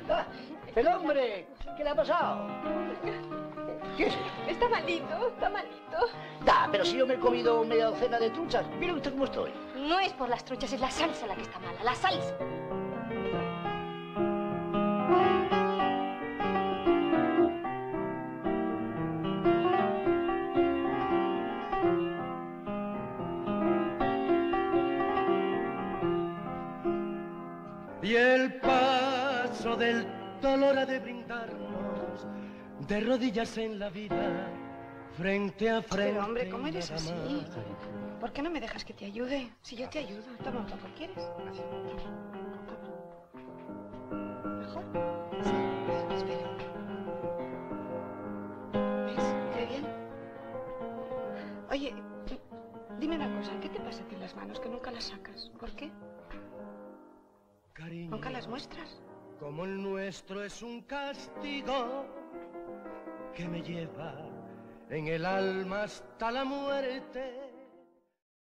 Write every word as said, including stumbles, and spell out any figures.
Ah, el hombre, ¿qué le ha pasado? ¿Qué es eso? Está malito, está malito. Da, pero si yo me he comido media docena de truchas, mira usted cómo estoy. No es por las truchas, es la salsa la que está mala, la salsa. Y el paso del dolor ha de brindarnos de rodillas en la vida, frente a frente. Pero hombre, ¿cómo eres así? ¿Por qué no me dejas que te ayude? Si yo te ayudo. Toma un poco, ¿quieres? ¿Mejor? Sí, espera. ¿Ves? ¿Qué bien? Oye, dime una cosa, ¿qué te pasa a ti en las manos que nunca las sacas? ¿Por qué? Cariño, ¿Nunca las muestras? como el nuestro es un castigo que me lleva en el alma hasta la muerte.